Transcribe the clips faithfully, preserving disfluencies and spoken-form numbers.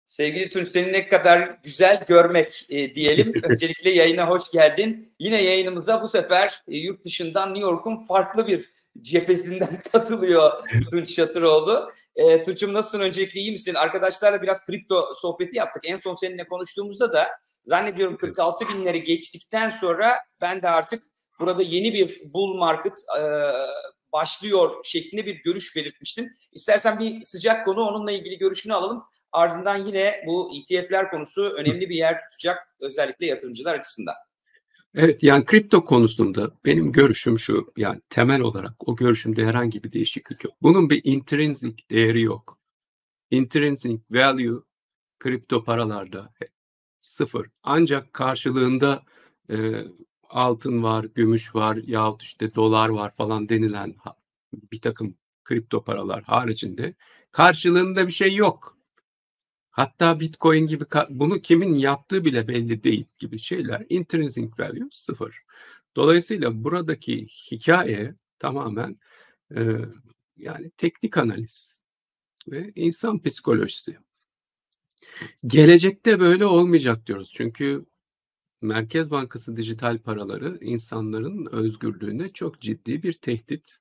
Sevgili Tunç, seni ne kadar güzel görmek e, diyelim. Öncelikle yayına hoş geldin. Yine yayınımıza bu sefer e, yurt dışından New York'un farklı bir cephesinden katılıyor Tunç Şatıroğlu. E, Tunç'um nasılsın? Öncelikle iyi misin? Arkadaşlarla biraz kripto sohbeti yaptık. En son seninle konuştuğumuzda da zannediyorum kırk altı binleri geçtikten sonra ben de artık burada yeni bir bull market e, başlıyor şeklinde bir görüş belirtmiştin. İstersen bir sıcak konu, onunla ilgili görüşünü alalım. Ardından yine bu E T F'ler konusu önemli bir yer tutacak, özellikle yatırımcılar açısından. Evet, yani kripto konusunda benim görüşüm şu, yani temel olarak o görüşümde herhangi bir değişiklik yok. Bunun bir intrinsic değeri yok. Intrinsic value kripto paralarda sıfır. Ancak karşılığında e, altın var, gümüş var yahut işte dolar var falan denilen bir takım kripto paralar haricinde karşılığında bir şey yok. Hatta Bitcoin gibi bunu kimin yaptığı bile belli değil gibi şeyler. Intrinsic value sıfır. Dolayısıyla buradaki hikaye tamamen e, yani teknik analiz ve insan psikolojisi. Gelecekte böyle olmayacak diyoruz. Çünkü Merkez Bankası dijital paraları insanların özgürlüğüne çok ciddi bir tehdit.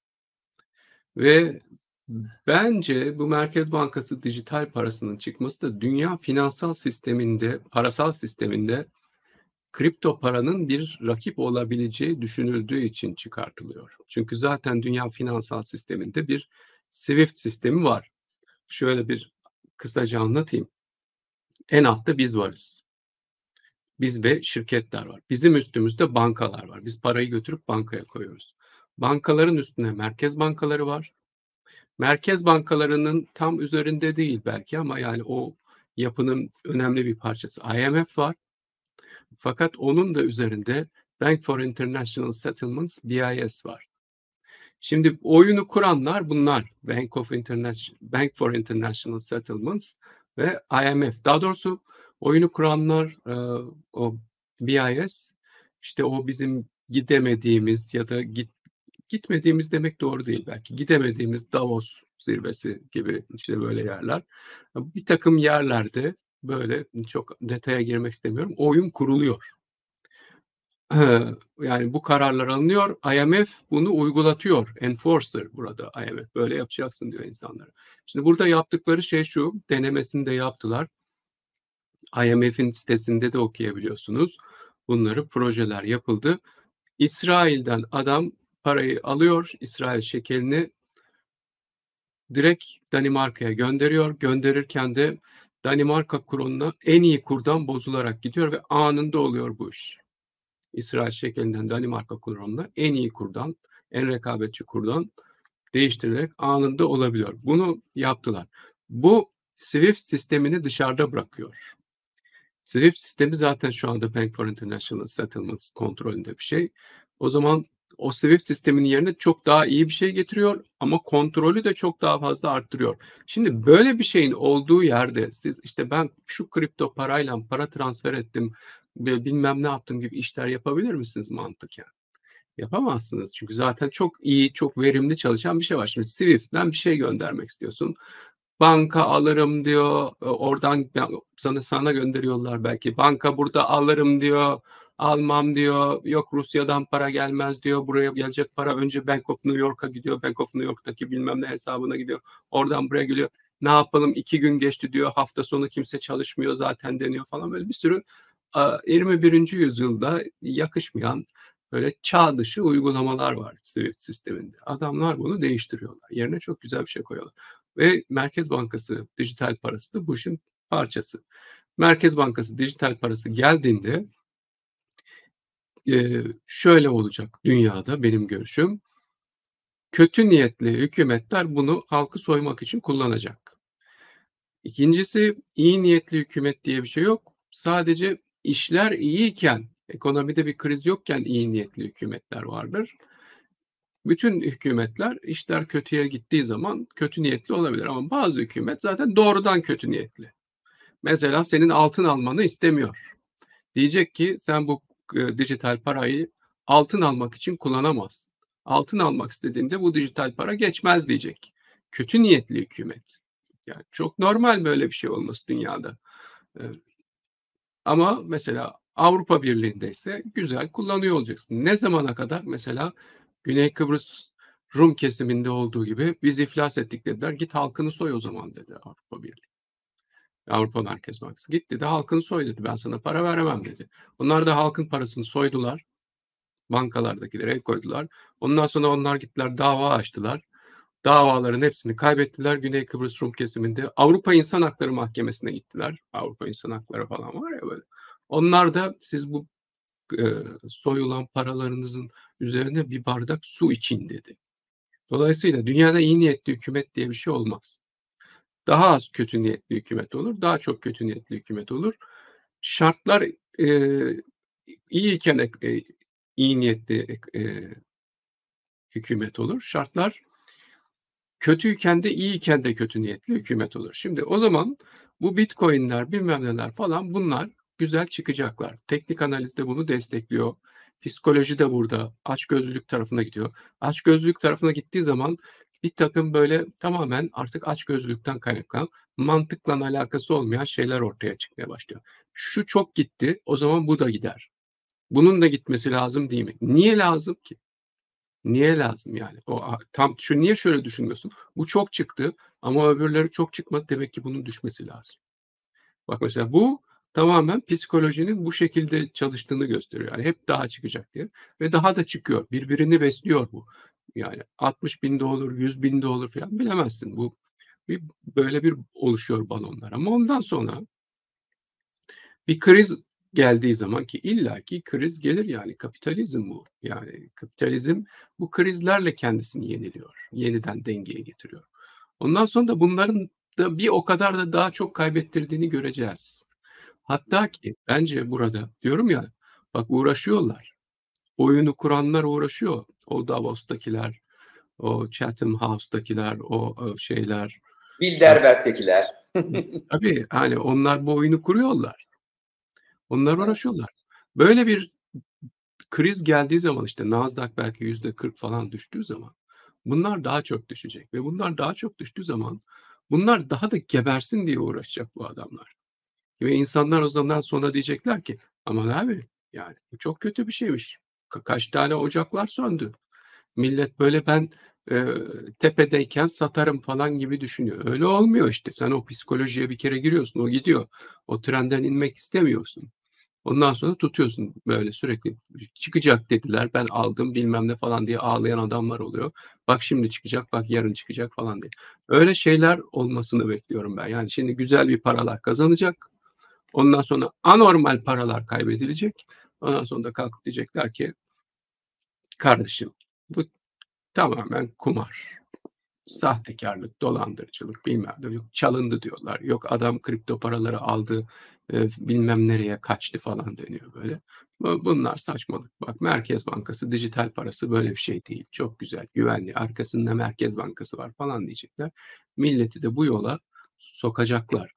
Ve bence bu Merkez Bankası dijital parasının çıkması da dünya finansal sisteminde, parasal sisteminde kripto paranın bir rakip olabileceği düşünüldüğü için çıkartılıyor. Çünkü zaten dünya finansal sisteminde bir SWIFT sistemi var. Şöyle bir kısaca anlatayım. En altta biz varız. Biz ve şirketler var. Bizim üstümüzde bankalar var. Biz parayı götürüp bankaya koyuyoruz. Bankaların üstüne merkez bankaları var. Merkez bankalarının tam üzerinde değil belki ama yani o yapının önemli bir parçası I M F var. Fakat onun da üzerinde Bank for International Settlements B I S var. Şimdi oyunu kuranlar bunlar. Bank of International Bank for International Settlements ve I M F. Daha doğrusu oyunu kuranlar o B I S, işte o bizim gidemediğimiz ya da git Gitmediğimiz demek doğru değil belki. Gidemediğimiz Davos zirvesi gibi işte böyle yerler. Bir takım yerlerde böyle çok detaya girmek istemiyorum. Oyun kuruluyor. Yani bu kararlar alınıyor. I M F bunu uygulatıyor. Enforcer burada I M F. Böyle yapacaksın diyor insanlara. Şimdi burada yaptıkları şey şu. Denemesini de yaptılar. I M F'in sitesinde de okuyabiliyorsunuz. Bunları projeler yapıldı. İsrail'den adam parayı alıyor, İsrail şekelini direkt Danimarka'ya gönderiyor. Gönderirken de Danimarka kurununa en iyi kurdan bozularak gidiyor ve anında oluyor bu iş. İsrail şekelinden Danimarka kurununa en iyi kurdan, en rekabetçi kurdan değiştirilerek anında olabiliyor. Bunu yaptılar. Bu SWIFT sistemini dışarıda bırakıyor. SWIFT sistemi zaten şu anda Bank for International Settlements kontrolünde bir şey. O zaman o SWIFT sisteminin yerine çok daha iyi bir şey getiriyor ama kontrolü de çok daha fazla arttırıyor. Şimdi böyle bir şeyin olduğu yerde siz işte ben şu kripto parayla para transfer ettim, bilmem ne yaptım gibi işler yapabilir misiniz mantıken? Yapamazsınız çünkü zaten çok iyi, çok verimli çalışan bir şey var. Şimdi SWIFT'ten bir şey göndermek istiyorsun. Banka alırım diyor, oradan sana sana gönderiyorlar belki. Banka burada alırım diyor, almam diyor. Yok Rusya'dan para gelmez diyor. Buraya gelecek para önce Bank of New York'a gidiyor. Bank of New York'taki bilmem ne hesabına gidiyor. Oradan buraya geliyor. Ne yapalım? İki gün geçti diyor. Hafta sonu kimse çalışmıyor zaten deniyor falan. Böyle bir sürü yirmi birinci yüzyılda yakışmayan böyle çağ dışı uygulamalar var SWIFT sisteminde. Adamlar bunu değiştiriyorlar. Yerine çok güzel bir şey koyuyorlar. Ve Merkez Bankası dijital parası da bu işin parçası. Merkez Bankası dijital parası geldiğinde e, şöyle olacak dünyada benim görüşüm. Kötü niyetli hükümetler bunu halkı soymak için kullanacak. İkincisi iyi niyetli hükümet diye bir şey yok. Sadece işler iyiyken, ekonomide bir kriz yokken iyi niyetli hükümetler vardır. Bütün hükümetler işler kötüye gittiği zaman kötü niyetli olabilir ama bazı hükümet zaten doğrudan kötü niyetli. Mesela senin altın almanı istemiyor. Diyecek ki sen bu e, dijital parayı altın almak için kullanamazsın. Altın almak istediğinde bu dijital para geçmez diyecek. Kötü niyetli hükümet. Yani çok normal böyle bir şey olması dünyada. Ee, ama mesela Avrupa Birliği'nde ise güzel kullanıyor olacaksın. Ne zamana kadar? Mesela Güney Kıbrıs Rum kesiminde olduğu gibi biz iflas ettik dediler. Git halkını soy o zaman dedi Avrupa Birliği. Avrupa Merkez Bankası. Git dedi halkını soy dedi. Ben sana para veremem dedi. Onlar da halkın parasını soydular. Bankalardakilere el koydular. Ondan sonra onlar gittiler dava açtılar. Davaların hepsini kaybettiler. Güney Kıbrıs Rum kesiminde Avrupa İnsan Hakları Mahkemesi'ne gittiler. Avrupa İnsan Hakları falan var ya böyle. Onlar da siz bu e, soyulan paralarınızın üzerine bir bardak su için dedi. Dolayısıyla dünyada iyi niyetli hükümet diye bir şey olmaz. Daha az kötü niyetli hükümet olur, daha çok kötü niyetli hükümet olur. Şartlar e, iyiyken e, iyi niyetli e, hükümet olur. Şartlar kötüyken de iyiyken de kötü niyetli hükümet olur. Şimdi o zaman bu Bitcoin'ler bilmem neler falan bunlar güzel çıkacaklar. Teknik analiz de bunu destekliyor. Psikoloji de burada açgözlülük tarafına gidiyor. Açgözlülük tarafına gittiği zaman bir takım böyle tamamen artık açgözlülükten kaynaklanan mantıkla alakası olmayan şeyler ortaya çıkmaya başlıyor. Şu çok gitti, o zaman bu da gider. Bunun da gitmesi lazım değil mi? Niye lazım ki? Niye lazım yani? O tam şu niye şöyle düşünmüyorsun? Bu çok çıktı ama öbürleri çok çıkmadı. Demek ki bunun düşmesi lazım. Bak mesela bu tamamen psikolojinin bu şekilde çalıştığını gösteriyor. Yani hep daha çıkacak diye. Ve daha da çıkıyor. Birbirini besliyor bu. Yani altmış binde olur, yüz binde olur falan bilemezsin. Bu bir, böyle bir oluşuyor balonlar. Ama ondan sonra bir kriz geldiği zaman ki illaki kriz gelir yani kapitalizm bu. Yani kapitalizm bu krizlerle kendisini yeniliyor. Yeniden dengeye getiriyor. Ondan sonra da bunların da bir o kadar da daha çok kaybettirdiğini göreceğiz. Hatta ki bence burada diyorum ya bak uğraşıyorlar. Oyunu kuranlar uğraşıyor. O Davos'takiler, o Chatham House'takiler, o, o şeyler. Bilderberg'tekiler. Tabii hani onlar bu oyunu kuruyorlar. Onlar uğraşıyorlar. Böyle bir kriz geldiği zaman işte Nasdaq belki yüzde kırk falan düştüğü zaman bunlar daha çok düşecek ve bunlar daha çok düştüğü zaman bunlar daha da gebersin diye uğraşacak bu adamlar. Ve insanlar o zaman sonra diyecekler ki aman abi yani bu çok kötü bir şeymiş. Ka- kaç tane ocaklar söndü. Millet böyle ben e, tepedeyken satarım falan gibi düşünüyor. Öyle olmuyor işte. Sen o psikolojiye bir kere giriyorsun. O gidiyor. O trenden inmek istemiyorsun. Ondan sonra tutuyorsun böyle sürekli çıkacak dediler ben aldım bilmem ne falan diye ağlayan adamlar oluyor. Bak şimdi çıkacak bak yarın çıkacak falan diye. Öyle şeyler olmasını bekliyorum ben. Yani şimdi güzel bir paralar kazanacak. Ondan sonra anormal paralar kaybedilecek. Ondan sonra da kalkıp diyecekler ki kardeşim bu tamamen kumar. Sahtekarlık, dolandırıcılık bilmem ne. Yok, çalındı diyorlar. Yok adam kripto paraları aldı e, bilmem nereye kaçtı falan deniyor böyle. Bunlar saçmalık. Bak Merkez Bankası dijital parası böyle bir şey değil. Çok güzel, güvenli. Arkasında Merkez Bankası var falan diyecekler. Milleti de bu yola sokacaklar.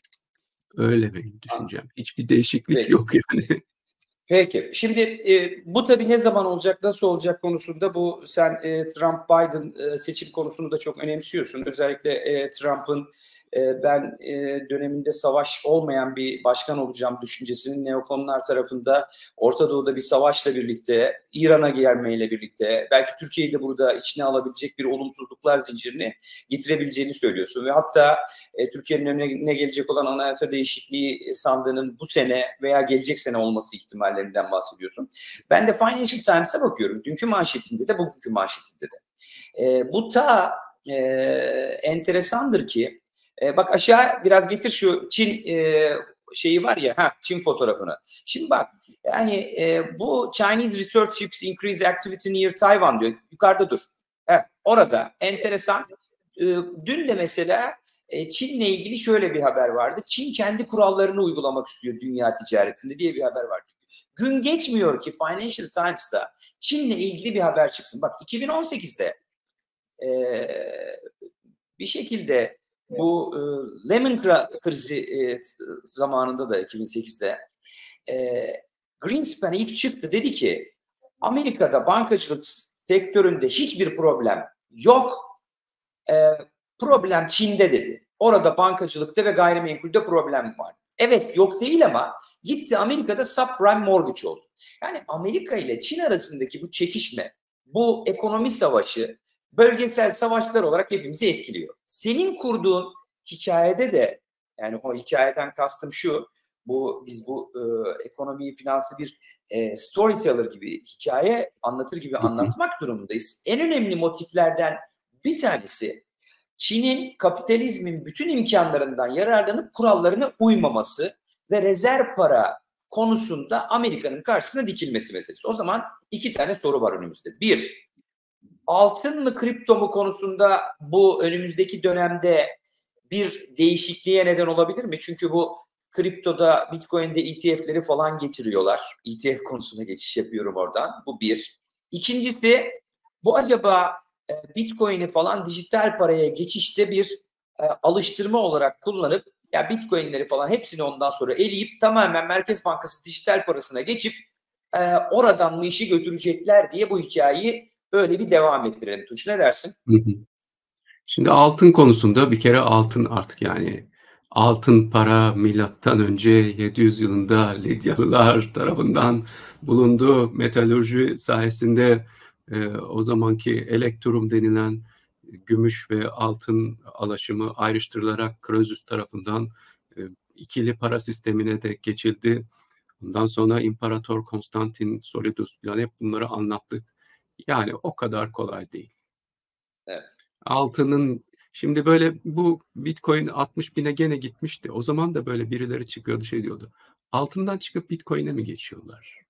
Öyle benim düşüncem. Hiçbir değişiklik Peki. yok yani. Peki. Şimdi e, bu tabii ne zaman olacak, nasıl olacak konusunda bu sen e, Trump-Biden e, seçim konusunu da çok önemsiyorsun. Özellikle e, Trump'ın e, ben e, döneminde savaş olmayan bir başkan olacağım düşüncesinin neokonlar tarafında Orta Doğu'da bir savaşla birlikte, İran'a gelmeyle birlikte belki Türkiye'yi de burada içine alabilecek bir olumsuzluklar zincirini getirebileceğini söylüyorsun. Ve hatta e, Türkiye'nin önüne gelecek olan anayasa değişikliği sandığının bu sene veya gelecek sene olması ihtimallerinden bahsediyorsun. Ben de Financial Times'a bakıyorum. Dünkü manşetinde de bugünkü manşetinde de. E, bu ta e, enteresandır ki e, bak aşağı biraz getir şu Çin e, şeyi var ya ha Çin fotoğrafını. Şimdi bak yani e, bu Chinese research chips increase activity near Taiwan diyor. Yukarıda dur. Evet, orada enteresan. E, dün de mesela e, Çin'le ilgili şöyle bir haber vardı. Çin kendi kurallarını uygulamak istiyor dünya ticaretinde diye bir haber vardı. Gün geçmiyor ki Financial Times'ta Çin'le ilgili bir haber çıksın. Bak iki bin on sekizde e, bir şekilde bu e, Lehman krizi e, zamanında da iki bin sekizde e, Greenspan ilk çıktı dedi ki Amerika'da bankacılık sektöründe hiçbir problem yok. E, problem Çin'de dedi. Orada bankacılıkta ve gayrimenkulde problem var. Evet, yok değil ama gitti Amerika'da subprime mortgage oldu. Yani Amerika ile Çin arasındaki bu çekişme, bu ekonomi savaşı bölgesel savaşlar olarak hepimizi etkiliyor. Senin kurduğun hikayede de, yani o hikayeden kastım şu, bu biz bu e, ekonomiyi, finansı bir e, storyteller gibi, hikaye anlatır gibi anlatmak durumundayız. En önemli motiflerden bir tanesi Çin'in kapitalizmin bütün imkanlarından yararlanıp kurallarına uymaması ve rezerv para konusunda Amerika'nın karşısına dikilmesi meselesi. O zaman iki tane soru var önümüzde. Bir, altın mı kripto mu konusunda bu önümüzdeki dönemde bir değişikliğe neden olabilir mi? Çünkü bu kriptoda, Bitcoin'de E T F'leri falan getiriyorlar. E T F konusuna geçiş yapıyorum oradan. Bu bir. İkincisi, bu acaba Bitcoin'i falan dijital paraya geçişte bir e, alıştırma olarak kullanıp ya Bitcoin'leri falan hepsini ondan sonra eleyip tamamen Merkez Bankası dijital parasına geçip e, oradan mı işi götürecekler diye bu hikayeyi öyle bir devam ettirelim. Tunç, ne dersin? Hı hı. Şimdi altın konusunda bir kere altın artık yani altın para milattan önce yedi yüz yılında Lidyalılar tarafından bulundu. Metalürji sayesinde e, o zamanki elektrum denilen gümüş ve altın alaşımı ayrıştırılarak Krösus tarafından e, ikili para sistemine de geçildi. Ondan sonra İmparator Konstantin Solidus yani hep bunları anlattık. Yani o kadar kolay değil. Evet. Altının şimdi böyle bu Bitcoin altmış bine gene gitmişti. O zaman da böyle birileri çıkıyordu şey diyordu. Altından çıkıp Bitcoin'e mi geçiyorlar?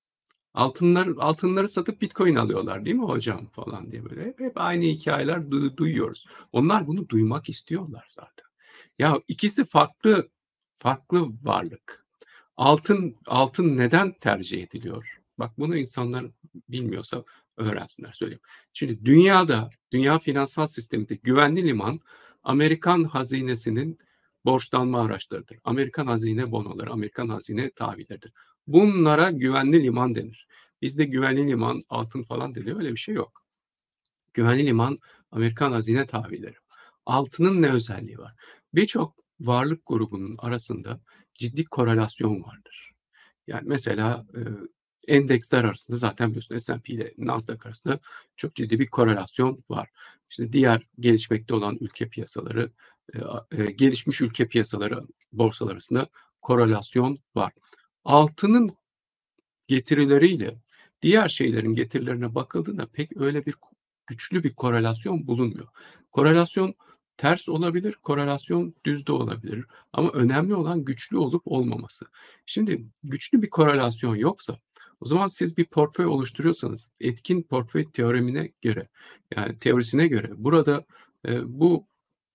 Altınlar altınları satıp Bitcoin alıyorlar değil mi hocam falan diye böyle hep, hep aynı hikayeler du- duyuyoruz. Onlar bunu duymak istiyorlar zaten. Ya ikisi farklı farklı varlık. Altın altın neden tercih ediliyor? Bak bunu insanlar bilmiyorsa öğrensinler söyleyeyim. Şimdi dünyada, dünya finansal sisteminde güvenli liman Amerikan hazinesinin borçlanma araçlarıdır. Amerikan hazine bonoları, Amerikan hazine tahvilleridir. Bunlara güvenli liman denir. Bizde güvenli liman, altın falan deniyor. Öyle bir şey yok. Güvenli liman Amerikan hazine tahvilleri. Altının ne özelliği var? Birçok varlık grubunun arasında ciddi korelasyon vardır. Yani mesela e, endeksler arasında zaten biliyorsun S and P ile Nasdaq arasında çok ciddi bir korelasyon var. Şimdi diğer gelişmekte olan ülke piyasaları, e, e, gelişmiş ülke piyasaları, borsalar arasında korelasyon var. Altının getirileriyle diğer şeylerin getirilerine bakıldığında pek öyle bir güçlü bir korelasyon bulunmuyor. Korelasyon ters olabilir, korelasyon düz de olabilir. Ama önemli olan güçlü olup olmaması. Şimdi güçlü bir korelasyon yoksa o zaman siz bir portföy oluşturuyorsanız etkin portföy teoremine göre yani teorisine göre burada e, bu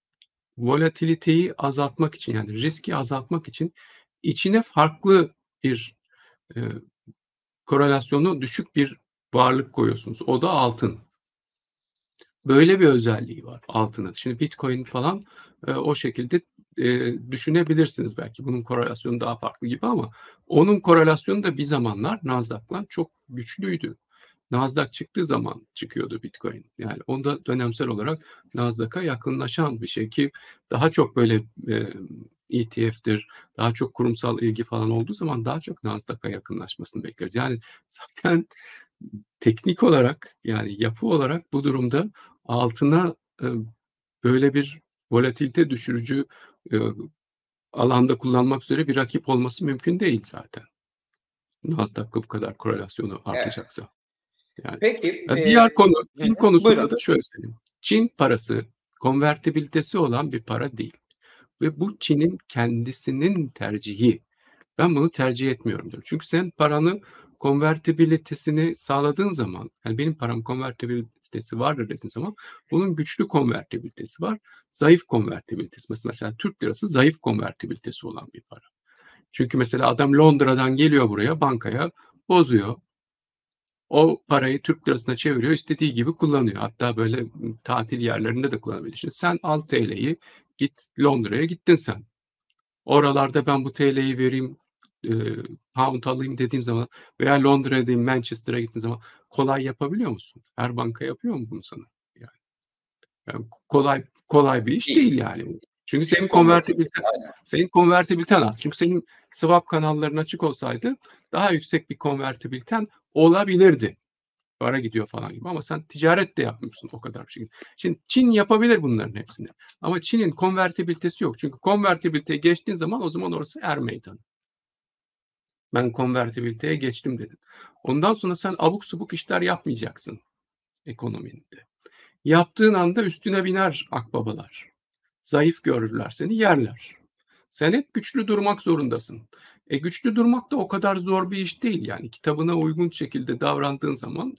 volatiliteyi azaltmak için yani riski azaltmak için içine farklı bir e, korelasyonu düşük bir varlık koyuyorsunuz. O da altın. Böyle bir özelliği var altının. Şimdi Bitcoin falan e, o şekilde e, düşünebilirsiniz belki. Bunun korelasyonu daha farklı gibi ama onun korelasyonu da bir zamanlar Nasdaq'la çok güçlüydü. Nasdaq çıktığı zaman çıkıyordu Bitcoin. Yani onda dönemsel olarak Nasdaq'a yakınlaşan bir şey ki daha çok böyle e, E T F'tir, daha çok kurumsal ilgi falan olduğu zaman daha çok Nasdaq'a yakınlaşmasını bekleriz. Yani zaten teknik olarak yani yapı olarak bu durumda altına e, böyle bir volatilite düşürücü e, alanda kullanmak üzere bir rakip olması mümkün değil zaten. Nasdaq'la bu kadar korelasyonu artacaksa. Evet. Yani Peki. diğer E, konu Çin konusunda buyurun. da şöyle söyleyeyim. Çin parası konvertibilitesi olan bir para değil. Ve bu Çin'in kendisinin tercihi. Ben bunu tercih etmiyorum diyorum. Çünkü sen paranın konvertibilitesini sağladığın zaman, yani benim param konvertibilitesi vardır dediğin zaman bunun güçlü konvertibilitesi var, zayıf konvertibilitesi. Mesela, mesela Türk lirası zayıf konvertibilitesi olan bir para. Çünkü mesela adam Londra'dan geliyor buraya bankaya bozuyor. O parayı Türk lirasına çeviriyor, istediği gibi kullanıyor. Hatta böyle tatil yerlerinde de kullanabilir. Şimdi sen al T L'yi, git Londra'ya gittin sen. Oralarda ben bu T L'yi vereyim, e, pound alayım dediğim zaman veya Londra'ya, Manchester'a gittiğin zaman kolay yapabiliyor musun? Her banka yapıyor mu bunu sana? Yani, yani kolay kolay bir iş değil, değil yani. Çünkü Düşük senin konvertibilite. konvertibiliten senin konvertibiliten az. Çünkü senin swap kanalların açık olsaydı daha yüksek bir konvertibiliten olabilirdi. Para gidiyor falan gibi ama sen ticaret de yapmıyorsun o kadar bir şey. Şimdi Çin yapabilir bunların hepsini. Ama Çin'in konvertibilitesi yok. Çünkü konvertibiliteye geçtiğin zaman o zaman orası er meydanı. Ben konvertibiliteye geçtim dedin. Ondan sonra sen abuk subuk işler yapmayacaksın ekonominde. Yaptığın anda üstüne biner akbabalar. Zayıf görürler seni, yerler. Sen hep güçlü durmak zorundasın. E güçlü durmak da o kadar zor bir iş değil yani. Kitabına uygun şekilde davrandığın zaman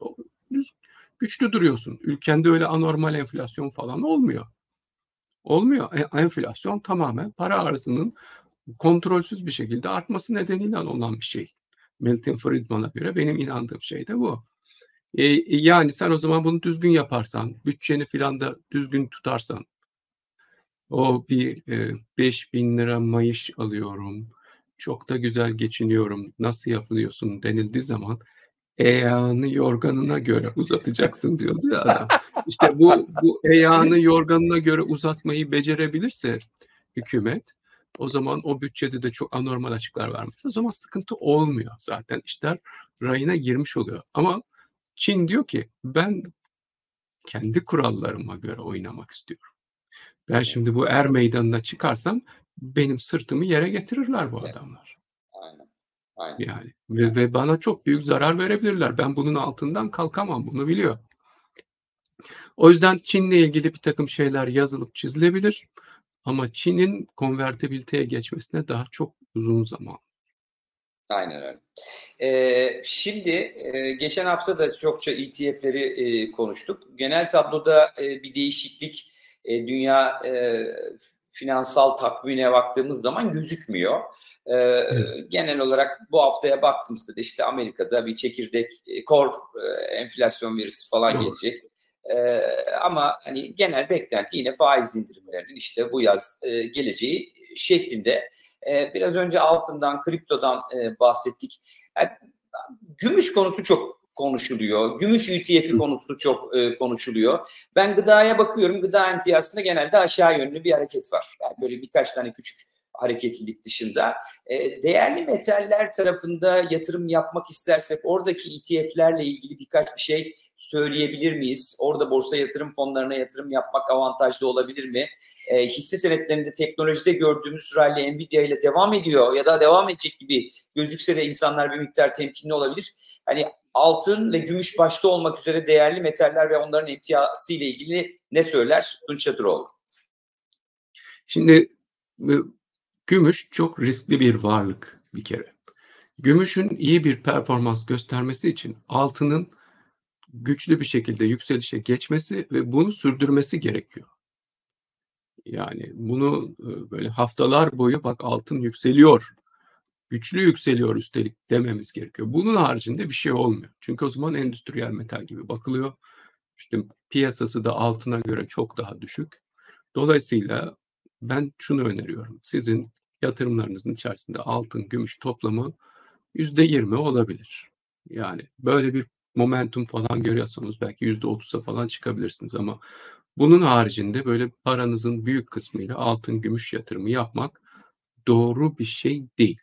güçlü duruyorsun. Ülkende öyle anormal enflasyon falan olmuyor. Olmuyor. E, enflasyon tamamen para arzının kontrolsüz bir şekilde artması nedeniyle olan bir şey. Milton Friedman'a göre benim inandığım şey de bu. E, yani sen o zaman bunu düzgün yaparsan, bütçeni filan da düzgün tutarsan, o bir e, beş bin lira maaş alıyorum, çok da güzel geçiniyorum, nasıl yapıyorsun denildiği zaman eyağını yorganına göre uzatacaksın diyordu ya adam. İşte bu, bu eyağını yorganına göre uzatmayı becerebilirse hükümet, o zaman o bütçede de çok anormal açıklar vermez. O zaman sıkıntı olmuyor zaten. İşler rayına girmiş oluyor. Ama Çin diyor ki ben kendi kurallarıma göre oynamak istiyorum. Ben şimdi bu er meydanına çıkarsam benim sırtımı yere getirirler bu adamlar. Aynen. Aynen. Yani ve, ve bana çok büyük zarar verebilirler. Ben bunun altından kalkamam. Bunu biliyor. O yüzden Çin'le ilgili bir takım şeyler yazılıp çizilebilir. Ama Çin'in konvertibiliteye geçmesine daha çok uzun zaman. Aynen öyle. Ee, şimdi e, geçen hafta da çokça E T F'leri e, konuştuk. Genel tabloda e, bir değişiklik e, dünya e, finansal takvimine baktığımız zaman gözükmüyor. Ee, evet. Genel olarak bu haftaya baktığımızda da işte Amerika'da bir çekirdek e, core e, enflasyon verisi falan Doğru. gelecek. Ee, ama hani genel beklenti yine faiz indirimlerinin işte bu yaz e, geleceği şeklinde. Ee, biraz önce altından, kriptodan e, bahsettik. Yani, gümüş konusu çok konuşuluyor. Gümüş E T F'i konusu çok e, konuşuluyor. Ben gıdaya bakıyorum. Gıda emtiyasında genelde aşağı yönlü bir hareket var. Yani böyle birkaç tane küçük hareketlilik dışında. E, değerli metaller tarafında yatırım yapmak istersek oradaki E T F'lerle ilgili birkaç bir şey söyleyebilir miyiz? Orada borsa yatırım fonlarına yatırım yapmak avantajlı olabilir mi? E, hisse senetlerinde teknolojide gördüğümüz rally Nvidia ile devam ediyor ya da devam edecek gibi gözükse de insanlar bir miktar temkinli olabilir. Hani altın ve gümüş başta olmak üzere değerli metaller ve onların emtiyası ile ilgili ne söyler Tunç Çatıroğlu? Şimdi gümüş çok riskli bir varlık bir kere. Gümüşün iyi bir performans göstermesi için altının güçlü bir şekilde yükselişe geçmesi ve bunu sürdürmesi gerekiyor. Yani bunu böyle haftalar boyu bak altın yükseliyor, güçlü yükseliyor üstelik dememiz gerekiyor. Bunun haricinde bir şey olmuyor. Çünkü o zaman endüstriyel metal gibi bakılıyor. İşte piyasası da altına göre çok daha düşük. Dolayısıyla ben şunu öneriyorum. Sizin yatırımlarınızın içerisinde altın, gümüş toplamı yüzde yirmi olabilir. Yani böyle bir momentum falan görüyorsanız belki yüzde otuza falan çıkabilirsiniz ama bunun haricinde böyle paranızın büyük kısmıyla altın, gümüş yatırımı yapmak doğru bir şey değil.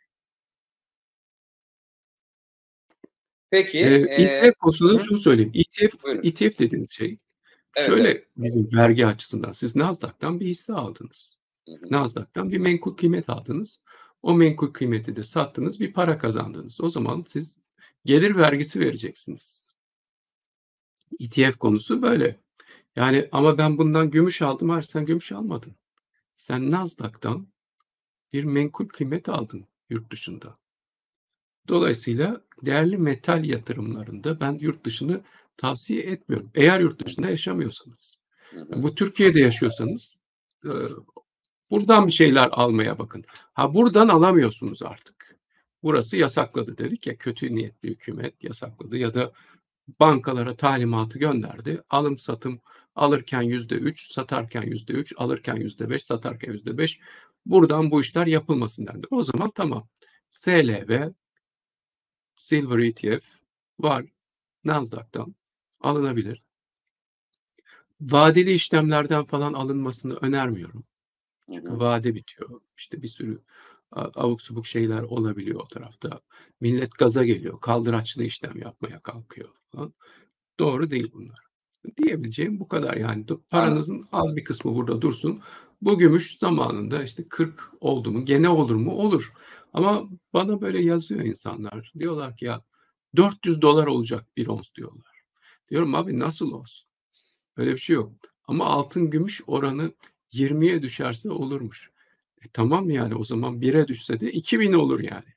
Peki. Ee, E, E T F konusunda şunu söyleyeyim. E T F, buyurun. E T F dediğiniz şey Evet, şöyle evet. bizim vergi açısından siz Nasdaq'tan bir hisse aldınız. Hı hı. Nasdaq'tan bir menkul kıymet aldınız. O menkul kıymeti de sattınız, bir para kazandınız. O zaman siz gelir vergisi vereceksiniz. E T F konusu böyle. Yani ama ben bundan gümüş aldım. Hayır, sen gümüş almadın. Sen Nasdaq'tan bir menkul kıymet aldın yurt dışında. Dolayısıyla değerli metal yatırımlarında ben yurt dışını tavsiye etmiyorum. Eğer yurt dışında yaşamıyorsanız. Hı hı. Bu Türkiye'de yaşıyorsanız e, buradan bir şeyler almaya bakın. Ha buradan alamıyorsunuz artık. Burası yasakladı dedik ya, kötü niyetli hükümet yasakladı ya da bankalara talimatı gönderdi. Alım satım alırken yüzde üç, satarken yüzde üç, alırken yüzde beş, satarken yüzde beş. Buradan bu işler yapılmasın dendi. O zaman tamam. S L V, Silver E T F var. Nasdaq'tan alınabilir. Vadeli işlemlerden falan alınmasını önermiyorum. Çünkü vade bitiyor. İşte bir sürü abuk subuk şeyler olabiliyor o tarafta. Millet gaza geliyor. Kaldıraçlı işlem yapmaya kalkıyor falan. Doğru değil bunlar. Diyebileceğim bu kadar yani. Paranızın az bir kısmı burada dursun. Bu gümüş zamanında işte kırk oldu mu? Gene olur mu? Olur. Ama bana böyle yazıyor insanlar. Diyorlar ki ya dört yüz dolar olacak bir ons diyorlar. Diyorum abi nasıl olsun? Öyle bir şey yok. Ama altın gümüş oranı yirmiye düşerse olurmuş. E tamam yani o zaman bire düşse de iki bin olur yani.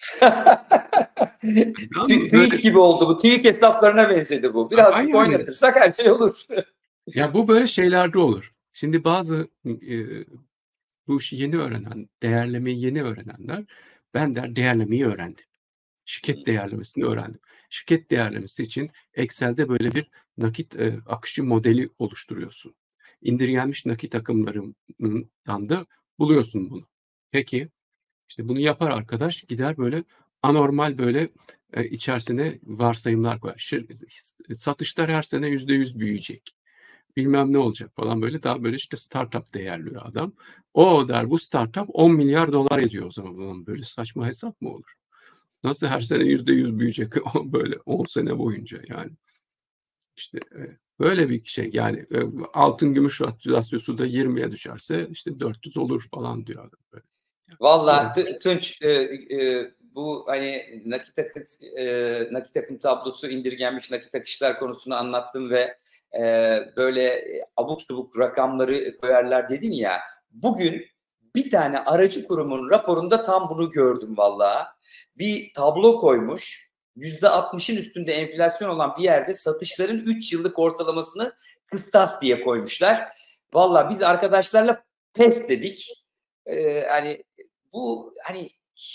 TÜİK böyle... gibi oldu bu. TÜİK hesaplarına benzedi bu. Birazcık yani... oynatırsak her şey olur. Ya bu böyle şeylerde olur. Şimdi bazı e, bu işi yeni öğrenen, değerlemeyi yeni öğrenenler, ben der değerlemeyi öğrendim. Şirket değerlemesini öğrendim. Şirket değerlemesi için Excel'de böyle bir nakit e, akışı modeli oluşturuyorsun. İndirgenmiş nakit akımlarından da buluyorsun bunu. Peki, işte bunu yapar arkadaş gider böyle anormal böyle e, içerisine varsayımlar koyar. Şir, satışlar her sene yüzde yüz büyüyecek. Bilmem ne olacak falan böyle daha böyle işte startup değerliyor adam. O der bu startup on milyar dolar ediyor o zaman. Böyle saçma hesap mı olur? Nasıl her sene yüzde yüz büyüyecek böyle on sene boyunca yani. İşte böyle bir şey yani altın gümüş rasyosu da yirmiye düşerse işte dört yüz olur falan diyor adam böyle. Vallahi Tunç e, e, bu hani nakit akıt e, nakit akım tablosu indirgenmiş nakit akışlar konusunu anlattım ve e, böyle abuk subuk rakamları koyarlar dedin ya. Bugün bir tane aracı kurumun raporunda tam bunu gördüm vallahi. Bir tablo koymuş. yüzde altmışın üstünde enflasyon olan bir yerde satışların üç yıllık ortalamasını kıstas diye koymuşlar. Vallahi biz arkadaşlarla pes dedik. Ee, hani bu hani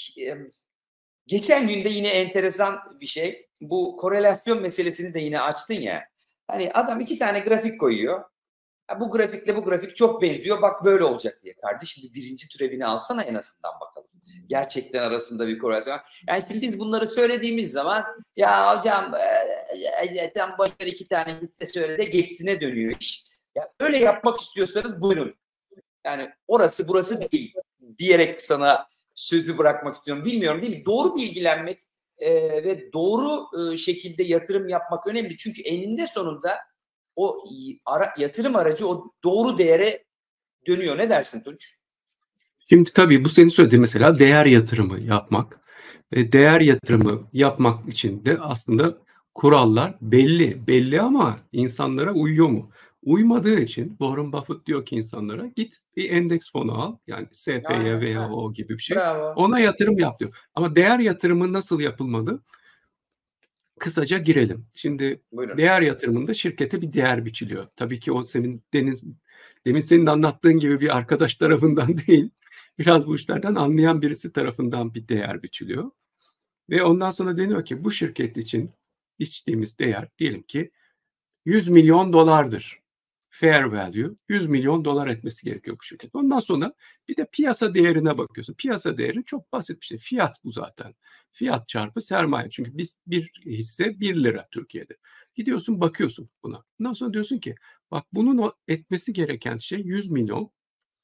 geçen günde yine enteresan bir şey. Bu korelasyon meselesini de yine açtın ya. Hani adam iki tane grafik koyuyor. Ya bu grafikle bu grafik çok benziyor. Bak böyle olacak diye. Kardeşim bir birinci türevini alsana en azından bakalım. Gerçekten arasında bir korelasyon. Yani şimdi biz bunları söylediğimiz zaman ya hocam e, tam başka iki tane hisse söyle de geçsine dönüyor iş. Ya öyle yapmak istiyorsanız buyurun. Yani orası burası değil diyerek sana sözü bırakmak istiyorum. Bilmiyorum değil mi? Doğru bilgilenmek e, ve doğru e, şekilde yatırım yapmak önemli. Çünkü eninde sonunda o ara, yatırım aracı o doğru değere dönüyor. Ne dersin Tunç? Şimdi tabii bu senin söylediğin mesela değer yatırımı yapmak. E, değer yatırımı yapmak için de aslında kurallar belli. Belli ama insanlara uyuyor mu? Uymadığı için Warren Buffett diyor ki insanlara git bir endeks fonu al. Yani S P Y veya o gibi bir şey. Bravo. Ona yatırım yap diyor. Ama değer yatırımı nasıl yapılmalı? Kısaca girelim. Şimdi Buyurun. Değer yatırımında şirkete bir değer biçiliyor. Tabii ki o senin deniz, demin senin anlattığın gibi bir arkadaş tarafından değil. Biraz bu işlerden anlayan birisi tarafından bir değer biçiliyor. Ve ondan sonra deniyor ki bu şirket için biçtiğimiz değer diyelim ki yüz milyon dolardır. Fair value yüz milyon dolar etmesi gerekiyor bu şirket. Ondan sonra bir de piyasa değerine bakıyorsun. Piyasa değeri çok basit bir şey. Fiyat bu zaten. Fiyat çarpı sermaye. Çünkü biz bir hisse bir lira Türkiye'de. Gidiyorsun bakıyorsun buna. Ondan sonra diyorsun ki bak bunun etmesi gereken şey yüz milyon.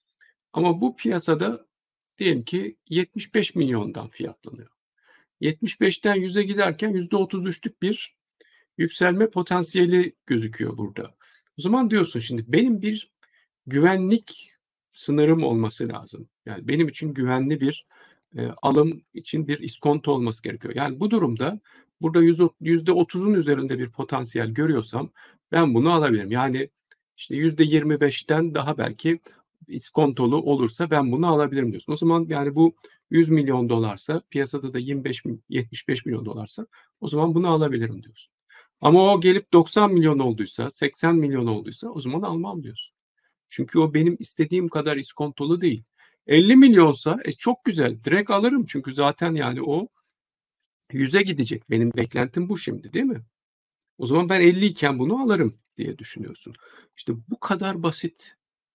Ama bu piyasada diyelim ki yetmiş beş milyondan fiyatlanıyor. yetmiş beşten yüze giderken yüzde otuz üçlük bir yükselme potansiyeli gözüküyor burada. O zaman diyorsun şimdi benim bir güvenlik sınırım olması lazım. Yani benim için güvenli bir e, alım için bir iskonto olması gerekiyor. Yani bu durumda burada yüzde otuzun üzerinde bir potansiyel görüyorsam ben bunu alabilirim. Yani işte yüzde yirmi beşten daha belki iskontolu olursa ben bunu alabilirim diyorsun. O zaman yani bu yüz milyon dolarsa piyasada da yirmi beş yetmiş beş milyon dolarsa o zaman bunu alabilirim diyorsun. Ama o gelip doksan milyon olduysa, seksen milyon olduysa o zaman almam diyorsun. Çünkü o benim istediğim kadar iskontolu değil. elli milyonsa e çok güzel direkt alırım çünkü zaten yani o yüze gidecek. Benim beklentim bu şimdi değil mi? O zaman ben elli iken bunu alırım diye düşünüyorsun. İşte bu kadar basit.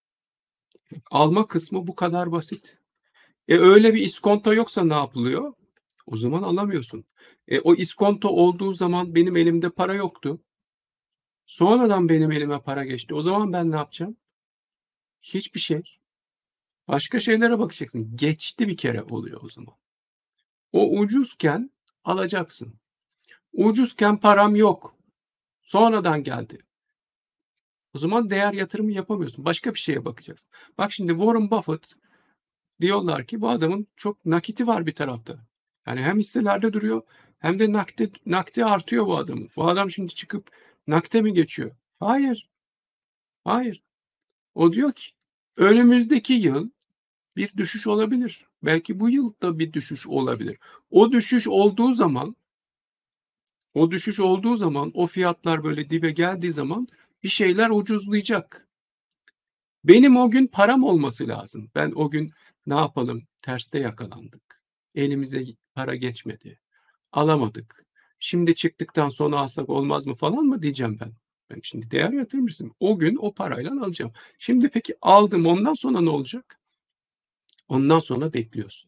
Alma kısmı bu kadar basit. E öyle bir iskonto yoksa ne yapılıyor? O zaman alamıyorsun. E o iskonto olduğu zaman benim elimde para yoktu. Sonradan benim elime para geçti. O zaman ben ne yapacağım? Hiçbir şey. Başka şeylere bakacaksın. Geçti bir kere oluyor o zaman. O ucuzken alacaksın. Ucuzken param yok. Sonradan geldi. O zaman değer yatırımı yapamıyorsun. Başka bir şeye bakacaksın. Bak şimdi Warren Buffett diyorlar ki bu adamın çok nakiti var bir tarafta. Yani hem hisselerde duruyor hem de nakdi, nakdi artıyor bu adamın. Bu adam şimdi çıkıp nakde mi geçiyor? Hayır. Hayır. O diyor ki önümüzdeki yıl bir düşüş olabilir. Belki bu yıl da bir düşüş olabilir. O düşüş olduğu zaman o düşüş olduğu zaman o fiyatlar böyle dibe geldiği zaman bir şeyler ucuzlayacak. Benim o gün param olması lazım. Ben o gün ne yapalım? Terste yakalandık. Elimize para geçmedi. Alamadık. Şimdi çıktıktan sonra alsak olmaz mı falan mı diyeceğim ben. Ben şimdi değer yatırmışım. O gün o parayla alacağım. Şimdi peki aldım, ondan sonra ne olacak? Ondan sonra bekliyorsun.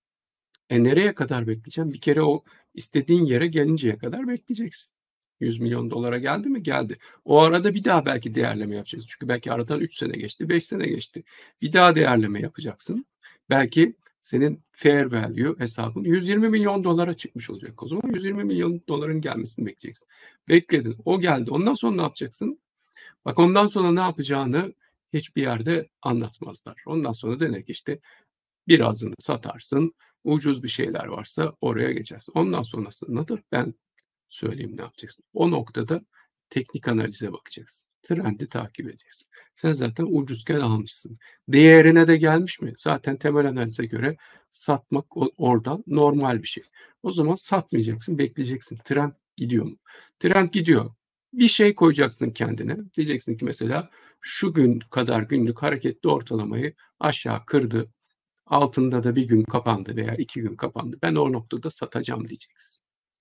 E nereye kadar bekleyeceğim? Bir kere o istediğin yere gelinceye kadar bekleyeceksin. yüz milyon dolara geldi mi? Geldi. O arada bir daha belki değerleme yapacaksın. Çünkü belki aradan üç sene geçti, beş sene geçti. Bir daha değerleme yapacaksın. Belki senin fair value hesabın yüz yirmi milyon dolara çıkmış olacak. O zaman yüz yirmi milyon doların gelmesini bekleyeceksin. Bekledin. O geldi. Ondan sonra ne yapacaksın? Bak ondan sonra ne yapacağını hiçbir yerde anlatmazlar. Ondan sonra denir ki işte birazını satarsın. Ucuz bir şeyler varsa oraya geçersin. Ondan sonrasında da ben söyleyeyim ne yapacaksın. O noktada teknik analize bakacaksın. Trendi takip edeceksin. Sen zaten ucuzken almışsın. Değerine de gelmiş mi? Zaten temel analize göre satmak oradan normal bir şey. O zaman satmayacaksın, bekleyeceksin. Trend gidiyor mu? Trend gidiyor. Bir şey koyacaksın kendine. Diyeceksin ki mesela şu gün kadar günlük hareketli ortalamayı aşağı kırdı. Altında da bir gün kapandı veya iki gün kapandı. Ben o noktada satacağım diyeceksin.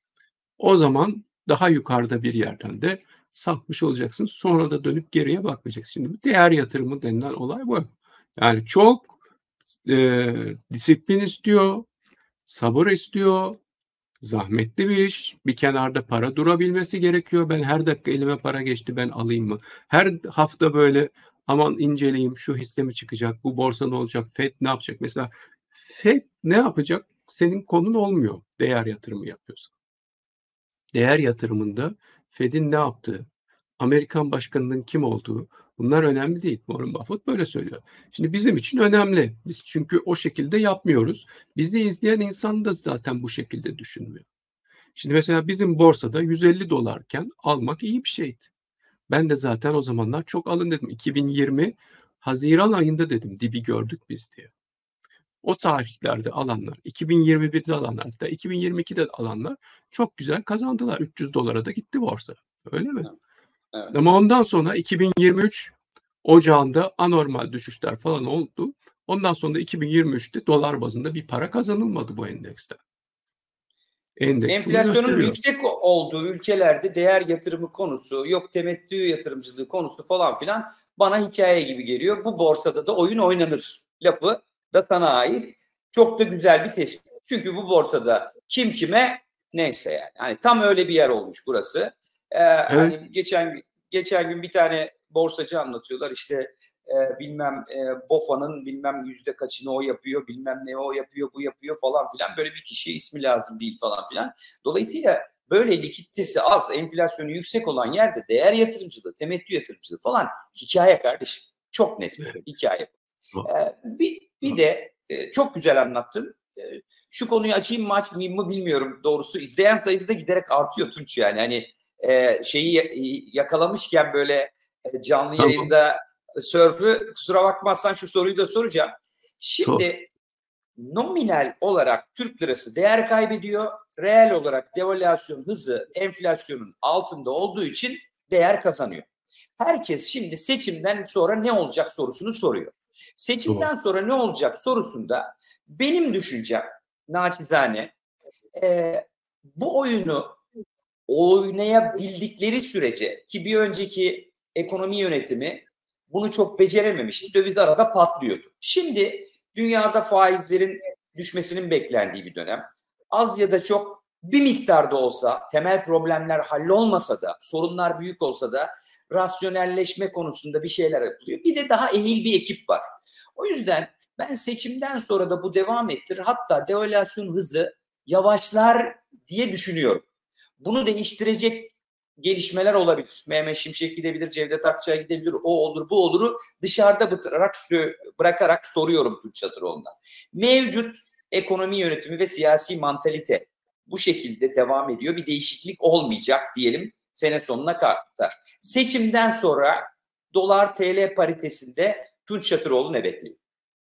O zaman daha yukarıda bir yerden de satmış olacaksın. Sonra da dönüp geriye bakmayacaksın. Şimdi değer yatırımı denilen olay bu. Yani çok e, disiplin istiyor, sabır istiyor, zahmetli bir iş. Bir kenarda para durabilmesi gerekiyor. Ben her dakika elime para geçti, ben alayım mı? Her hafta böyle aman inceleyeyim, şu hisse mi çıkacak, bu borsa ne olacak, Fed ne yapacak? Mesela Fed ne yapacak? Senin konun olmuyor değer yatırımı yapıyorsan. Değer yatırımında Fed'in ne yaptığı, Amerikan başkanının kim olduğu, bunlar önemli değil. Warren Buffett böyle söylüyor. Şimdi bizim için önemli. Biz çünkü o şekilde yapmıyoruz. Bizi izleyen insan da zaten bu şekilde düşünmüyor. Şimdi mesela bizim borsada yüz elli dolarken almak iyi bir şeydi. Ben de zaten o zamanlar çok alın dedim. iki bin yirmi Haziran ayında dedim dibi gördük biz diye. O tarihlerde alanlar, iki bin yirmi birde alanlar, hatta iki bin yirmi ikide alanlar çok güzel kazandılar. üç yüz dolara da gitti borsa. Öyle mi? Evet. Evet. Ama ondan sonra iki bin yirmi üç Ocağında anormal düşüşler falan oldu. Ondan sonra iki bin yirmi üçte dolar bazında bir para kazanılmadı bu endekste. Endeks enflasyonun yüksek olduğu ülkelerde değer yatırımı konusu, yok temettü yatırımcılığı konusu falan filan bana hikaye gibi geliyor. Bu borsada da oyun oynanır lafı da sana ait. Çok da güzel bir tespit. Çünkü bu borsada kim kime neyse yani. Hani tam öyle bir yer olmuş burası. Ee, evet. Hani geçen geçen gün bir tane borsacı anlatıyorlar işte e, bilmem e, BOFA'nın bilmem yüzde kaçını o yapıyor, bilmem ne o yapıyor, bu yapıyor falan filan. Böyle bir kişi ismi lazım değil falan filan. Dolayısıyla böyle likiditesi az, enflasyonu yüksek olan yerde değer yatırımcılığı, temettü yatırımcılığı falan hikaye kardeşim. Çok net bir hikaye. Ee, bir, bir de e, çok güzel anlattın. E, şu konuyu açayım mı açmayayım mı bilmiyorum doğrusu. İzleyen sayısı da giderek artıyor Tunç yani. Hani e, şeyi yakalamışken böyle e, canlı tamam. yayında sörfü, kusura bakmazsan şu soruyu da soracağım. Şimdi Doğru. nominal olarak Türk lirası değer kaybediyor. Reel olarak devalüasyon hızı enflasyonun altında olduğu için değer kazanıyor. Herkes şimdi seçimden sonra ne olacak sorusunu soruyor. Seçimden Doğru. sonra ne olacak sorusunda benim düşüncem naçizane e, bu oyunu oynayabildikleri sürece ki bir önceki ekonomi yönetimi bunu çok becerememişti. Döviz arada patlıyordu. Şimdi dünyada faizlerin düşmesinin beklendiği bir dönem. Az ya da çok bir miktarda olsa temel problemler hallolmasa da sorunlar büyük olsa da rasyonelleşme konusunda bir şeyler yapılıyor. Bir de daha ehil bir ekip var. O yüzden Ben seçimden sonra da bu devam ettirir. Hatta devalüasyon hızı yavaşlar diye düşünüyorum. Bunu değiştirecek gelişmeler olabilir. Mehmet Şimşek gidebilir, Cevdet Akçay gidebilir, o olur, bu oluru dışarıda bırakarak, bırakarak soruyorum Tunç Çatıroğlu'ndan. Mevcut ekonomi yönetimi ve siyasi mantalite bu şekilde devam ediyor. Bir değişiklik olmayacak diyelim sene sonuna kadar. Seçimden sonra dolar T L paritesinde Tunç Çatıroğlu ne bekliyor?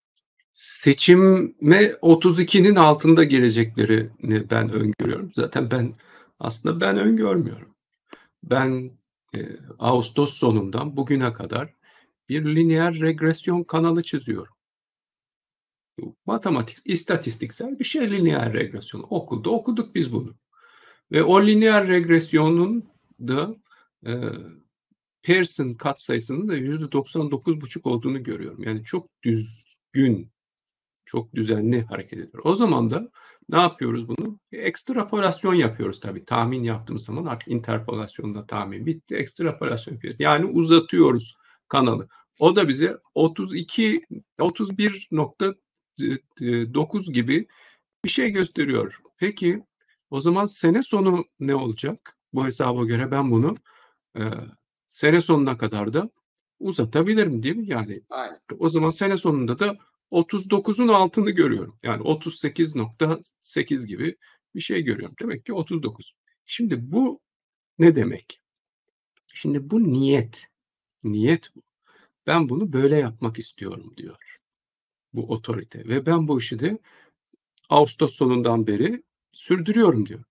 Seçime otuz ikinin altında geleceklerini ben öngörüyorum. Zaten ben aslında ben öngörmüyorum. Ben e, Ağustos sonundan bugüne kadar bir lineer regresyon kanalı çiziyorum. Matematik, istatistiksel bir şey lineer regresyon. Okulda okuduk biz bunu. Ve o lineer regresyonun da e, Pearson katsayısının da yüzde doksan dokuz buçuk olduğunu görüyorum. Yani çok düzgün, çok düzenli hareket ediyor. O zaman da ne yapıyoruz bunu? Ekstrapolasyon yapıyoruz tabii. Tahmin yaptığımız zaman artık interpolasyonda tahmin bitti. Ekstrapolasyon yapıyoruz. Yani uzatıyoruz kanalı. O da bize otuz iki, otuz bir nokta dokuz gibi bir şey gösteriyor. Peki o zaman sene sonu ne olacak? Bu hesaba göre ben bunu e, sene sonuna kadar da uzatabilirim değil mi? Yani Aynen. O zaman sene sonunda da otuz dokuzun altını görüyorum. Yani otuz sekiz nokta sekiz gibi bir şey görüyorum. Demek ki otuz dokuz. Şimdi bu ne demek? Şimdi bu niyet. Niyet bu. Ben bunu böyle yapmak istiyorum diyor bu otorite. Ve ben bu işi de Ağustos sonundan beri sürdürüyorum diyor.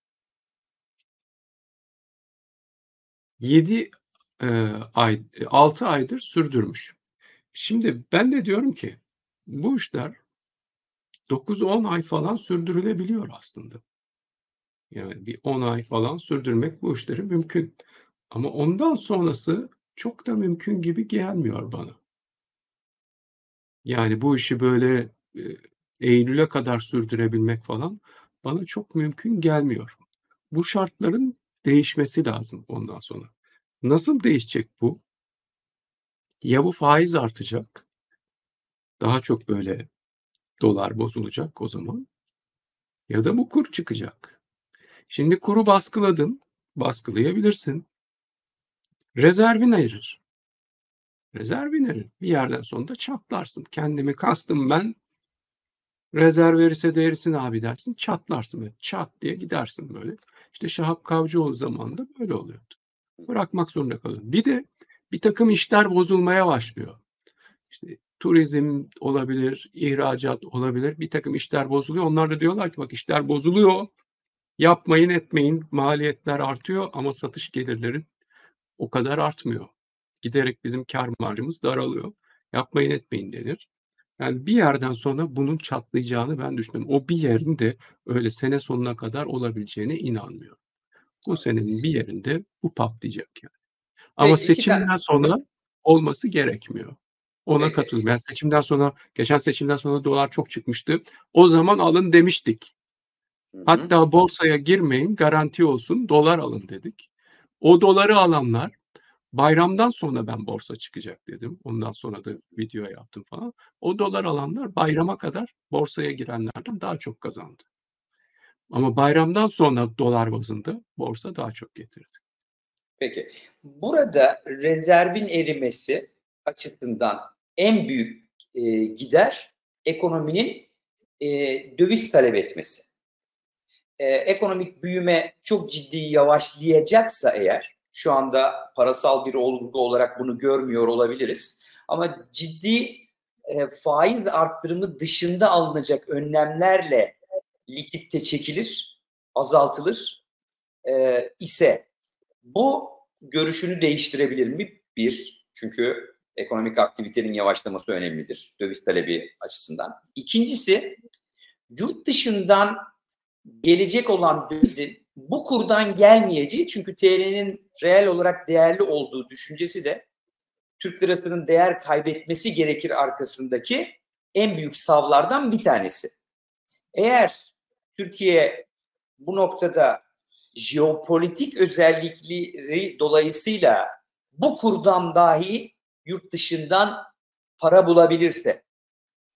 yedi e, ay, altı aydır sürdürmüş. Şimdi ben de diyorum ki bu işler dokuz on ay falan sürdürülebiliyor aslında. Yani bir on ay falan sürdürmek bu işleri mümkün. Ama ondan sonrası çok da mümkün gibi gelmiyor bana. Yani bu işi böyle e, Eylül'e kadar sürdürebilmek falan bana çok mümkün gelmiyor. Bu şartların değişmesi lazım ondan sonra. Nasıl değişecek bu? Ya bu faiz artacak, daha çok böyle dolar bozulacak o zaman, ya da bu kur çıkacak. Şimdi kuru baskıladın, baskılayabilirsin. Rezervin erir. Rezervin erir. Bir yerden sonra da çatlarsın. Kendimi kastım ben. Rezerv verirse de erirsin abi dersin. Çatlarsın böyle. Çat diye gidersin böyle. İşte Şahap Kavcıoğlu zamanında böyle oluyordu. Bırakmak zorunda kalın. Bir de bir takım işler bozulmaya başlıyor. İşte turizm olabilir, ihracat olabilir. Bir takım işler bozuluyor. Onlar da diyorlar ki bak işler bozuluyor. Yapmayın etmeyin. Maliyetler artıyor ama satış gelirleri o kadar artmıyor. Giderek bizim kar marjımız daralıyor. Yapmayın etmeyin denir. Yani bir yerden sonra bunun çatlayacağını ben düşünüyorum. O bir yerin de öyle sene sonuna kadar olabileceğine inanmıyorum. Bu senenin bir yerinde bu patlayacak yani. Ama Peki, iki tane. seçimden sonra olması gerekmiyor. Ona Peki. katılıyorum. Yani seçimden sonra, geçen seçimden sonra dolar çok çıkmıştı. O zaman alın demiştik. Hı hı. Hatta borsaya girmeyin, garanti olsun, dolar alın dedik. O doları alanlar bayramdan sonra ben borsa çıkacak dedim. Ondan sonra da video yaptım falan. O dolar alanlar bayrama kadar borsaya girenlerden daha çok kazandı. Ama bayramdan sonra dolar bazında borsa daha çok getirdi. Peki. Burada rezervin erimesi açısından en büyük e, gider ekonominin e, döviz talep etmesi. E, ekonomik büyüme çok ciddi yavaşlayacaksa eğer, şu anda parasal bir olgu olarak bunu görmüyor olabiliriz. Ama ciddi e, faiz arttırımı dışında alınacak önlemlerle likitte çekilir, azaltılır e, ise bu görüşünü değiştirebilir mi? Bir, çünkü ekonomik aktivitenin yavaşlaması önemlidir döviz talebi açısından. İkincisi, yurt dışından gelecek olan dövizin bu kurdan gelmeyeceği, çünkü T L'nin reel olarak değerli olduğu düşüncesi de Türk lirasının değer kaybetmesi gerekir arkasındaki en büyük savlardan bir tanesi. Eğer Türkiye bu noktada jeopolitik özellikleri dolayısıyla bu kurdan dahi yurt dışından para bulabilirse,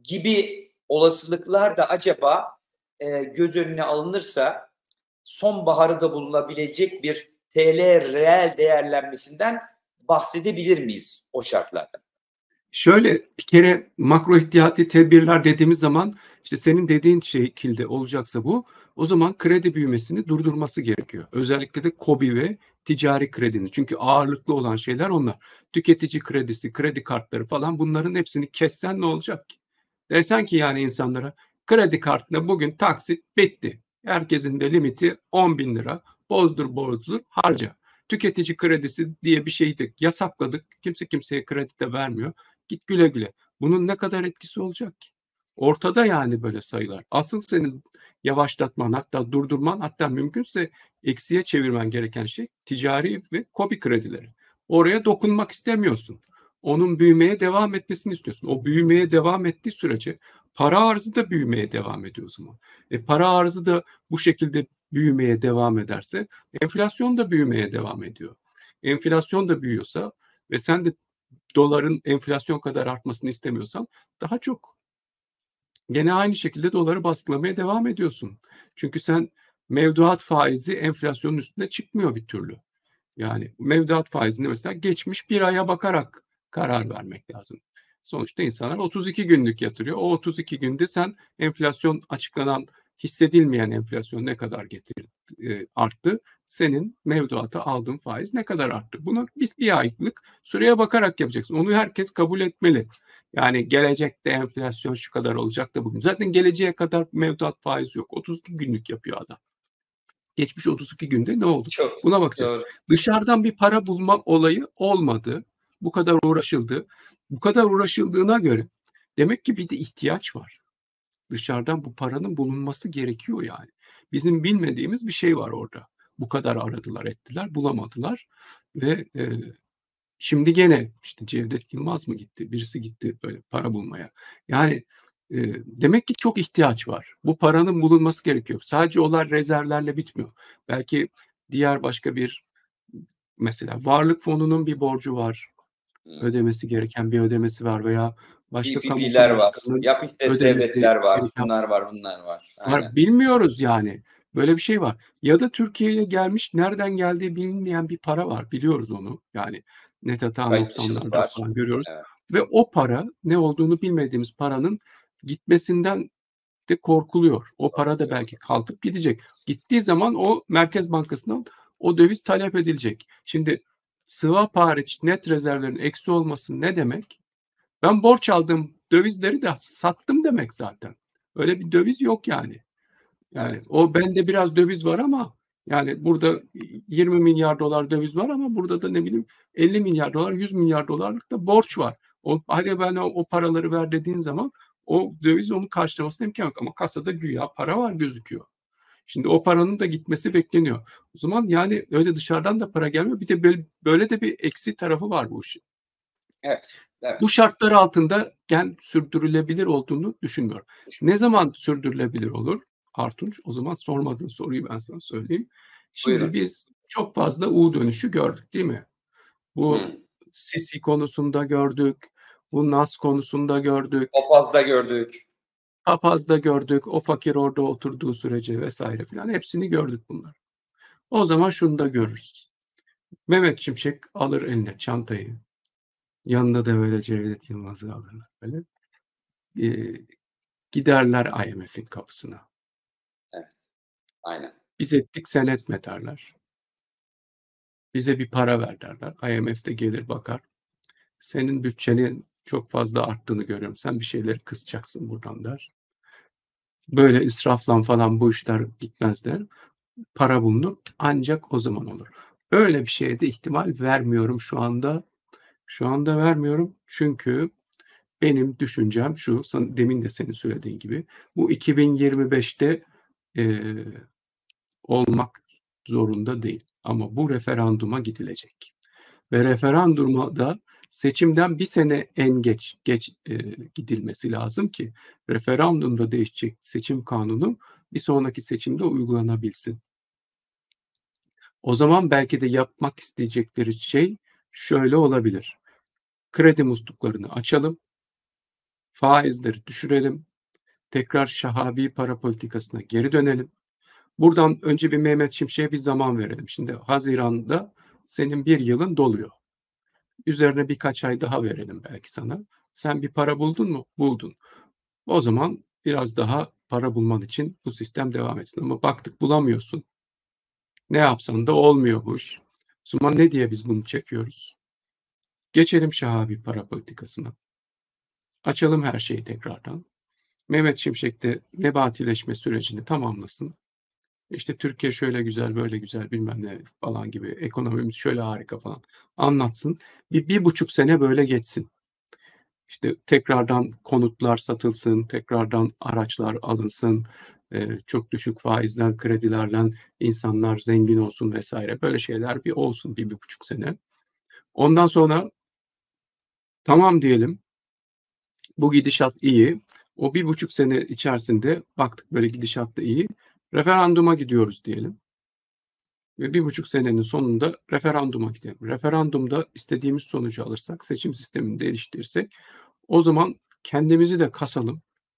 gibi olasılıklar da acaba e, göz önüne alınırsa sonbaharı da bulunabilecek bir T L reel değerlenmesinden bahsedebilir miyiz o şartlarda? Şöyle bir kere makro ihtiyati tedbirler dediğimiz zaman işte senin dediğin şekilde olacaksa bu, o zaman kredi büyümesini durdurması gerekiyor. Özellikle de KOBİ ve ticari kredinin. Çünkü ağırlıklı olan şeyler onlar. Tüketici kredisi, kredi kartları falan, bunların hepsini kessen ne olacak ki? Desen ki yani insanlara, kredi kartına bugün taksit bitti. Herkesin de limiti on bin lira. Bozdur bozdur harca. Tüketici kredisi diye bir şeyi de yasakladık. Kimse kimseye kredi de vermiyor. Git güle güle. Bunun ne kadar etkisi olacak ki? Ortada yani böyle sayılar. Asıl senin yavaşlatman, hatta durdurman, hatta mümkünse eksiye çevirmen gereken şey ticari ve KOBİ kredileri. Oraya dokunmak istemiyorsun. Onun büyümeye devam etmesini istiyorsun. O büyümeye devam ettiği sürece para arzı da büyümeye devam ediyor o zaman. E para arzı da bu şekilde büyümeye devam ederse enflasyon da büyümeye devam ediyor. Enflasyon da büyüyorsa ve sen de doların enflasyon kadar artmasını istemiyorsan daha çok gene aynı şekilde doları baskılamaya devam ediyorsun. Çünkü sen mevduat faizi enflasyonun üstüne çıkmıyor bir türlü. Yani mevduat faizinde mesela geçmiş bir aya bakarak karar vermek lazım. Sonuçta insanlar otuz iki günlük yatırıyor. O otuz iki günde sen enflasyon açıklanan, hissedilmeyen enflasyon ne kadar getir, e, arttı? Senin mevduata aldığın faiz ne kadar arttı? Bunu biz bir aylık süreye bakarak yapacaksın. Onu herkes kabul etmeli. Yani gelecekte enflasyon şu kadar olacak da bugün. Zaten geleceğe kadar mevduat faizi yok. otuz iki günlük yapıyor adam. Geçmiş otuz iki günde ne oldu? Çok Buna bakacağız. doğru. Dışarıdan bir para bulma olayı olmadı. Bu kadar uğraşıldı. Bu kadar uğraşıldığına göre demek ki bir de ihtiyaç var. Dışarıdan bu paranın bulunması gerekiyor yani. Bizim bilmediğimiz bir şey var orada. Bu kadar aradılar, ettiler, bulamadılar ve e, şimdi gene işte Cevdet Yılmaz mı gitti? Birisi gitti böyle para bulmaya. Yani e, demek ki çok ihtiyaç var. Bu paranın bulunması gerekiyor. Sadece onlar rezervlerle bitmiyor. Belki diğer başka bir, mesela varlık fonunun bir borcu var. Ödemesi gereken bir ödemesi var veya başka kamu P P P'ler var. kuruluşlarının Yap işlet ödemesi devletler var. gereken Bunlar var, bunlar var. Aynen. var. Bilmiyoruz yani. Böyle bir şey var. Ya da Türkiye'ye gelmiş, nereden geldiği bilinmeyen bir para var. Biliyoruz onu. Yani net hata Kayıtçılık noksanlarda var. falan görüyoruz. Evet. Ve o para, ne olduğunu bilmediğimiz paranın gitmesinden de korkuluyor. O para da belki kalkıp gidecek. Gittiği zaman o Merkez Bankası'ndan o döviz talep edilecek. Şimdi swap hariç net rezervlerin eksi olması ne demek? Ben borç aldığım dövizleri de sattım demek zaten. Öyle bir döviz yok yani. Yani Evet. o bende biraz döviz var ama yani burada yirmi milyar dolar döviz var ama burada da ne bileyim elli milyar dolar, yüz milyar dolarlık da borç var. O, hadi ben o, o paraları ver dediğin zaman o döviz onu karşılamasına imkan yok ama kasada güya para var gözüküyor. Şimdi o paranın da gitmesi bekleniyor. O zaman yani öyle dışarıdan da para gelmiyor. Bir de böyle, böyle de bir eksi tarafı var bu işin. Evet. Evet. Bu şartlar altında gen sürdürülebilir olduğunu düşünmüyorum. Ne zaman sürdürülebilir olur Artunç? O zaman sormadığın soruyu ben sana söyleyeyim. Şimdi Buyurun. biz çok fazla U dönüşü gördük değil mi? Bu Hı. Sisi konusunda gördük, bu Nas konusunda gördük, Papaz'da gördük. Papaz'da gördük, o fakir orada oturduğu sürece vesaire filan hepsini gördük bunlar. O zaman şunu da görürüz. Mehmet Şimşek alır eline çantayı. Yanında da böyle Cevdet Yılmaz'ı alırlar böyle. Ee, giderler I M F'in kapısına. Evet. Aynen. Biz ettik sen etme derler. Bize bir para ver derler. I M F de gelir bakar. Senin bütçenin çok fazla arttığını görüyorum. Sen bir şeyleri kısacaksın buradan der. Böyle israflan falan bu işler gitmez der. Para bulunur ancak o zaman olur. Öyle bir şeye de ihtimal vermiyorum şu anda. Şu anda vermiyorum çünkü benim düşüncem şu, demin de senin söylediğin gibi, bu iki bin yirmi beşte e, olmak zorunda değil. Ama bu referanduma gidilecek. Ve referanduma da seçimden bir sene en geç geç e, gidilmesi lazım ki referandumda değişecek seçim kanunu bir sonraki seçimde uygulanabilsin. O zaman belki de yapmak isteyecekleri şey şöyle olabilir. Kredi musluklarını açalım. faizleri düşürelim, tekrar Şahabi para politikasına geri dönelim. Buradan önce bir Mehmet Şimşek'e bir zaman verelim. Şimdi Haziran'da senin bir yılın doluyor. Üzerine birkaç ay daha verelim belki sana. Sen bir para buldun mu? Buldun. O zaman biraz daha para bulman için bu sistem devam etsin. Ama baktık bulamıyorsun. Ne yapsan da olmuyor bu iş. O zaman ne diye biz bunu çekiyoruz? Geçelim Şahabi para politikasına. Açalım her şeyi tekrardan. Mehmet Şimşek de nebatileşme sürecini tamamlasın. İşte Türkiye şöyle güzel, böyle güzel bilmem ne falan gibi, ekonomimiz şöyle harika falan anlatsın. Bir, bir buçuk sene böyle geçsin. İşte tekrardan konutlar satılsın, tekrardan araçlar alınsın, e, çok düşük faizden kredilerle insanlar zengin olsun vesaire. Böyle şeyler bir olsun bir, bir buçuk sene. Ondan sonra tamam diyelim, bu gidişat iyi. O bir buçuk sene içerisinde baktık böyle gidişat da iyi. Referanduma gidiyoruz diyelim. Ve bir buçuk senenin sonunda referanduma gidelim. Referandumda istediğimiz sonucu alırsak, seçim sistemini değiştirirsek, o zaman kendimizi de kasalım.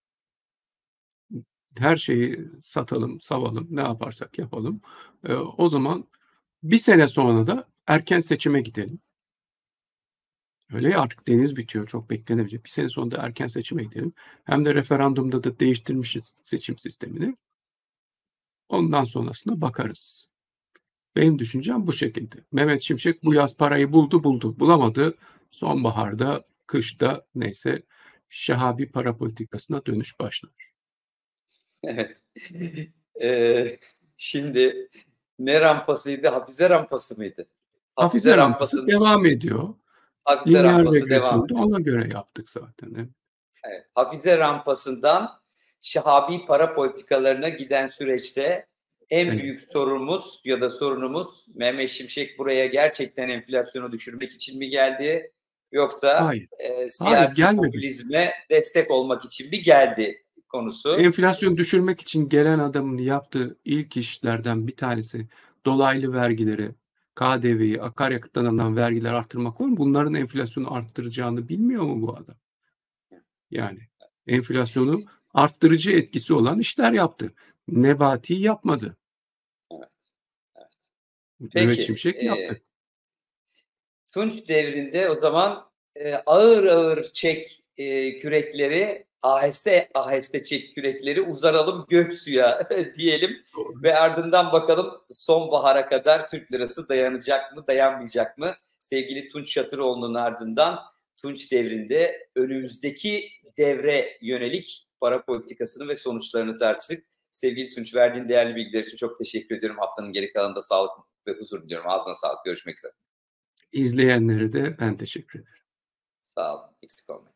Her şeyi satalım, savalım, ne yaparsak yapalım. Ee, o zaman bir sene sonra da erken seçime gidelim. Öyle ya, artık deniz bitiyor, çok beklenemeyecek. Bir sene sonra da erken seçime gidelim. Hem de referandumda da değiştirmişiz seçim sistemini. Ondan sonrasına bakarız. Benim düşüncem bu şekilde. Mehmet Şimşek bu yaz parayı buldu buldu. Bulamadı. Sonbaharda, kışta neyse Şahabi para politikasına dönüş başlar. Evet. Ee, şimdi ne rampasıydı? Hafize rampası mıydı? Hafize, Hafize rampası rampasının... devam ediyor. Hafize Lineer rampası devam ediyor. Ona göre yaptık zaten. Evet. Evet. Hafize rampasından Şahabi para politikalarına giden süreçte en evet. büyük sorunumuz ya da sorunumuz Mehmet Şimşek buraya gerçekten enflasyonu düşürmek için mi geldi? Yoksa Hayır. E, siyasi Hayır, popülizme destek olmak için mi geldi konusu? Enflasyonu düşürmek için gelen adamın yaptığı ilk işlerden bir tanesi dolaylı vergileri, K D V'yi, akaryakıttan alınan vergiler arttırmak var mı? Bunların enflasyonu arttıracağını bilmiyor mu bu adam? Yani enflasyonu arttırıcı etkisi olan işler yaptı. Nebati yapmadı. Evet. Evet. Mehmet Şimşek e, yaptı. Tunç devrinde o zaman e, ağır ağır çek e, kürekleri, aheste aheste çek kürekleri, uzaralım göksuya diyelim. Doğru. Ve ardından bakalım sonbahara kadar Türk lirası dayanacak mı, dayanmayacak mı? Sevgili Tunç Şatıroğlu'nun ardından Tunç devrinde önümüzdeki devre yönelik para politikasını ve sonuçlarını tartıştık. Sevgili Tunç, verdiğin değerli bilgiler için çok teşekkür ediyorum. Haftanın geri kalanında sağlık ve huzur diliyorum. Ağzına sağlık. Görüşmek üzere. İzleyenlere de ben teşekkür ederim. Sağ olun. Eksik olmayın.